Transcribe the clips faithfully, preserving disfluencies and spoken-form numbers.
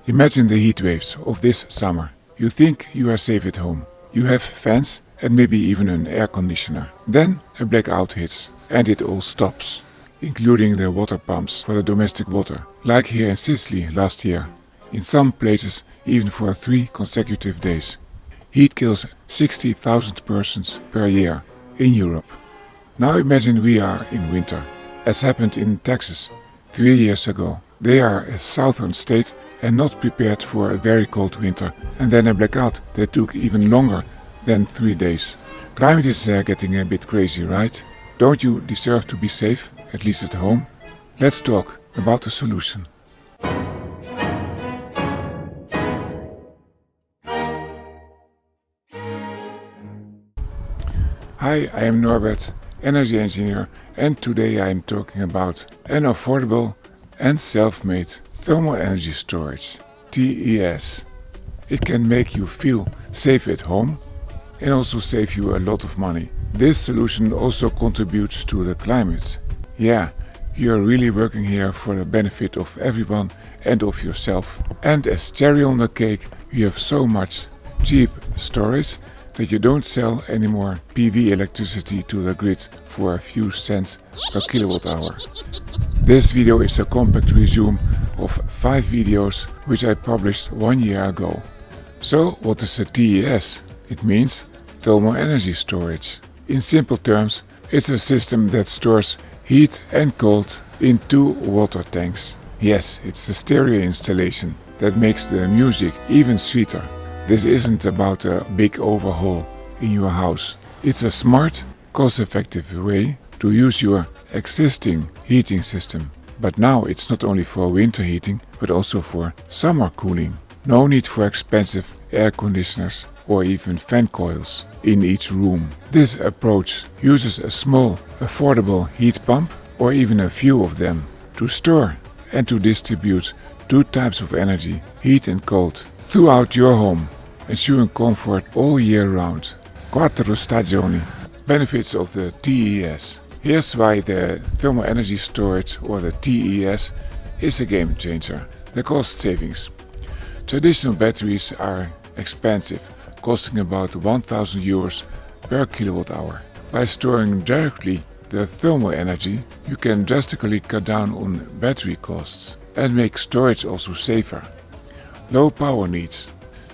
Imagine the heat waves of this summer. You think you are safe at home. You have fans and maybe even an air conditioner. Then a blackout hits and it all stops, including the water pumps for the domestic water, like here in Sicily last year. In some places even for three consecutive days. Heat kills sixty thousand persons per year in Europe. Now imagine we are in winter, as happened in Texas three years ago. They are a southern state and not prepared for a very cold winter, and then a blackout that took even longer than three days. Climate is uh, getting a bit crazy, right? Don't you deserve to be safe, at least at home? Let's talk about the solution. Hi, I am Norbert, energy engineer, and today I am talking about an affordable and self-made thermal energy storage, T E S. It can make you feel safe at home and also save you a lot of money. This solution also contributes to the climate. Yeah, you are really working here for the benefit of everyone and of yourself. And as cherry on the cake, you have so much cheap storage that you don't sell any more P V electricity to the grid for a few cents per kilowatt hour. This video is a compact resume of five videos which I published one year ago. So what is a T E S? It means thermal energy storage. In simple terms, it's a system that stores heat and cold in two water tanks. Yes, it's a stereo installation that makes the music even sweeter. This isn't about a big overhaul in your house. It's a smart, cost-effective way to use your existing heating system. But now it's not only for winter heating, but also for summer cooling. No need for expensive air conditioners or even fan coils in each room. This approach uses a small, affordable heat pump or even a few of them to store and to distribute two types of energy, heat and cold, throughout your home, ensuring comfort all year round. Quattro stagioni. Benefits of the T E S. Here's why the thermal energy storage, or the T E S, is a game changer. The cost savings. Traditional batteries are expensive, costing about one thousand euros per kilowatt hour. By storing directly the thermal energy, you can drastically cut down on battery costs and make storage also safer. Low power needs.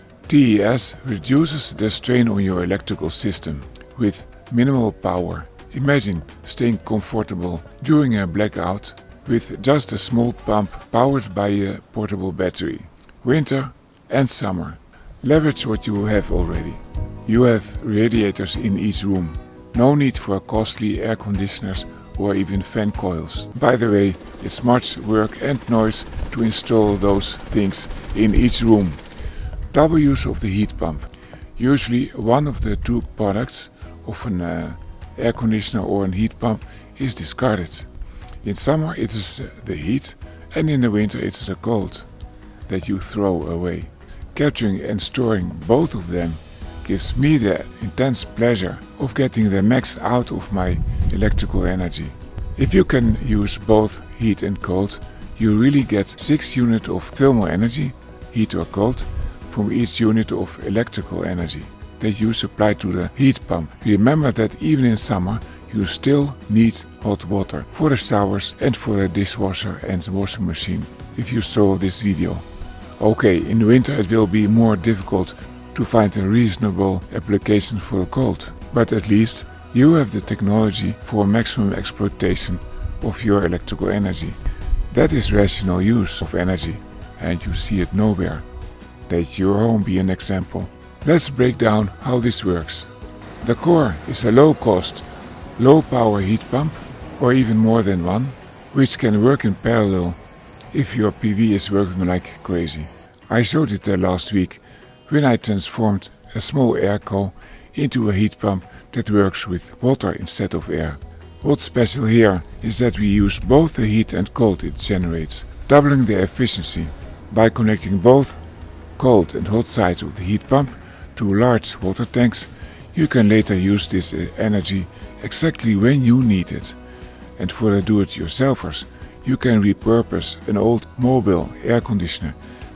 T E S reduces the strain on your electrical system with minimal power. Imagine staying comfortable during a blackout with just a small pump powered by a portable battery. Winter and summer. Leverage what you have already. You have radiators in each room. No need for costly air conditioners or even fan coils. By the way, it's much work and noise to install those things in each room. Double use of the heat pump. Usually one of the two products of an uh, air conditioner or a heat pump is discarded. In summer it is uh, the heat, and in the winter it's the cold that you throw away. Capturing and storing both of them gives me the intense pleasure of getting the max out of my electrical energy. If you can use both heat and cold, you really get six units of thermal energy, heat or cold, from each unit of electrical energy that you supply to the heat pump. Remember that even in summer you still need hot water for the showers and for the dishwasher and washing machine, if you saw this video. Okay, in winter it will be more difficult to find a reasonable application for the cold, but at least you have the technology for maximum exploitation of your electrical energy. That is rational use of energy, and you see it nowhere. Let your home be an example. Let's break down how this works. The core is a low-cost, low-power heat pump, or even more than one, which can work in parallel if your P V is working like crazy. I showed it there last week when I transformed a small air coil into a heat pump that works with water instead of air. What's special here is that we use both the heat and cold it generates, doubling the efficiency. By connecting both cold and hot sides of the heat pump to large water tanks, you can later use this energy exactly when you need it. And for the do-it-yourselfers, you can repurpose an old mobile air conditioner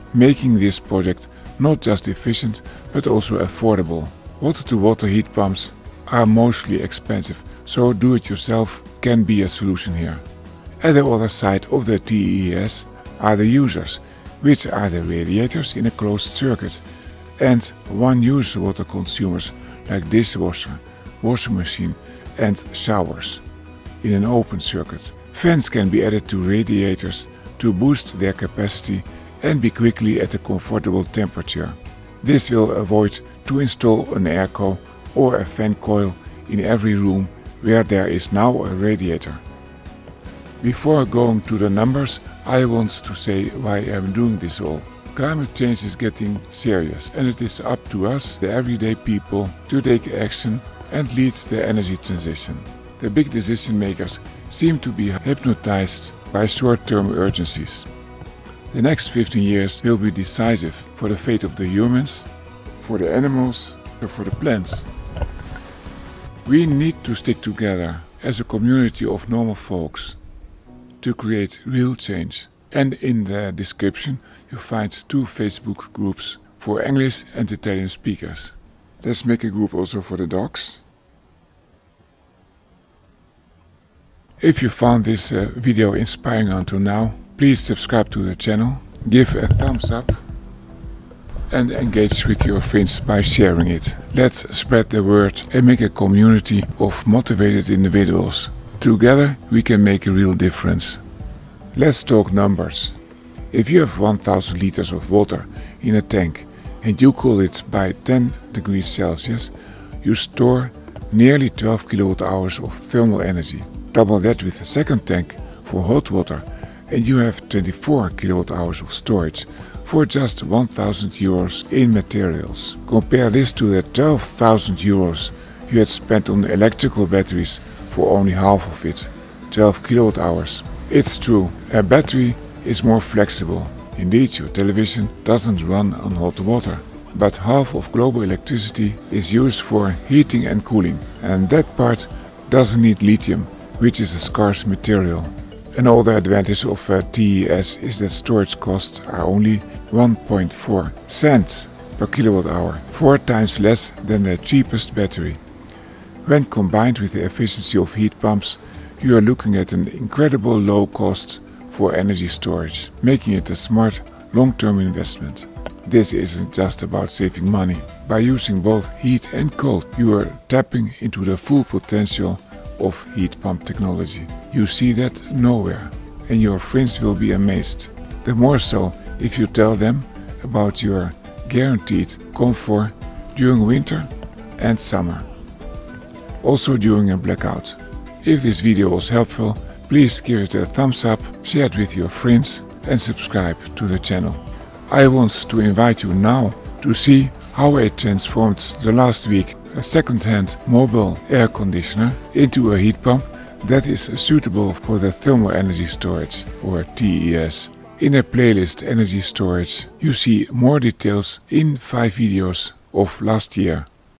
making this project not just efficient but also affordable. Water-to-water heat pumps are mostly expensive, so do-it-yourself can be a solution here. At the other side of the T E S are the users, which are the radiators in a closed circuit, and one-use water consumers like dishwasher, washing machine and showers in an open circuit. Fans can be added to radiators to boost their capacity and be quickly at a comfortable temperature. This will avoid to install an airco or a fan coil in every room where there is now a radiator. Before going to the numbers, I want to say why I am doing this all. Climate change is getting serious, and it is up to us, the everyday people, to take action and lead the energy transition. The big decision makers seem to be hypnotized by short-term urgencies. The next fifteen years will be decisive for the fate of the humans, for the animals, and for the plants. We need to stick together as a community of normal folks to create real change. And in the description you find two Facebook groups for English and Italian speakers. Let's make a group also for the dogs. If you found this uh, video inspiring until now, please subscribe to the channel, give a thumbs up and engage with your friends by sharing it. Let's spread the word and make a community of motivated individuals. Together we can make a real difference. Let's talk numbers. If you have one thousand liters of water in a tank and you cool it by ten degrees Celsius, you store nearly twelve kilowatt hours of thermal energy. Double that with a second tank for hot water and you have twenty-four kilowatt hours of storage for just one thousand euros in materials. Compare this to the twelve thousand euros you had spent on electrical batteries for only half of it, twelve kilowatt hours. It's true, a battery is more flexible. Indeed, your television doesn't run on hot water. But half of global electricity is used for heating and cooling, and that part doesn't need lithium, which is a scarce material. Another advantage of a T E S is that storage costs are only one point four cents per kilowatt hour, four times less than the cheapest battery. When combined with the efficiency of heat pumps, you are looking at an incredible low cost for energy storage, making it a smart long-term investment. This isn't just about saving money. By using both heat and cold, you are tapping into the full potential of heat pump technology. You see that nowhere, and your friends will be amazed. The more so if you tell them about your guaranteed comfort during winter and summer. Also during a blackout. If this video was helpful, please give it a thumbs up, share it with your friends and subscribe to the channel. I want to invite you now to see how I transformed the last week a second-hand mobile air conditioner into a heat pump that is suitable for the thermal energy storage, or T E S. In a playlist Energy Storage you see more details in five videos of last year.